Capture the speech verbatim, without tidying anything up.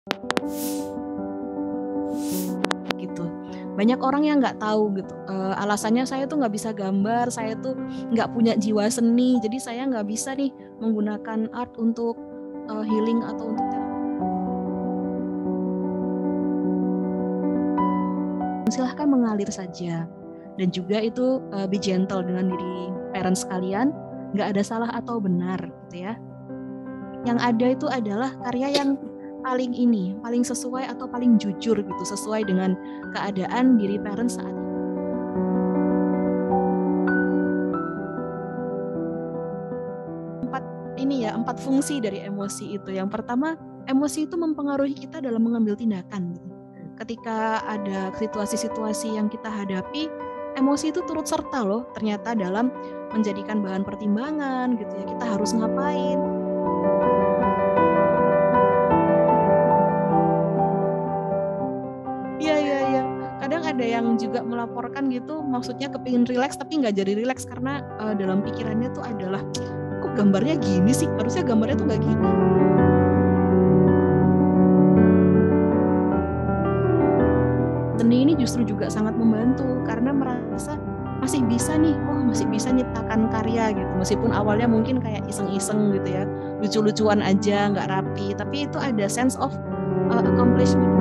Gitu. Banyak orang yang nggak tahu gitu, uh, alasannya saya tuh nggak bisa gambar, saya tuh nggak punya jiwa seni, jadi saya nggak bisa nih menggunakan art untuk uh, healing atau untuk terapi. Silahkan mengalir saja, dan juga itu uh, be gentle dengan diri parents kalian, nggak ada salah atau benar gitu ya. Yang ada itu adalah karya yang paling ini, paling sesuai atau paling jujur gitu, sesuai dengan keadaan diri parents saat ini. Empat ini ya, empat fungsi dari emosi itu. Yang pertama, emosi itu mempengaruhi kita dalam mengambil tindakan. Gitu. Ketika ada situasi-situasi yang kita hadapi, emosi itu turut serta loh, ternyata dalam menjadikan bahan pertimbangan gitu ya. Kita harus ngapain? Iya, iya, iya. Kadang ada yang juga melaporkan gitu, maksudnya kepingin rileks tapi nggak jadi rileks karena uh, dalam pikirannya tuh adalah, kok gambarnya gini sih? Harusnya gambarnya tuh nggak gini. Seni ini justru juga sangat membantu karena merasa masih bisa nih, oh masih bisa nyiptakan karya gitu. Meskipun awalnya mungkin kayak iseng-iseng gitu ya, lucu-lucuan aja, nggak rapi, tapi itu ada sense of uh, accomplishment.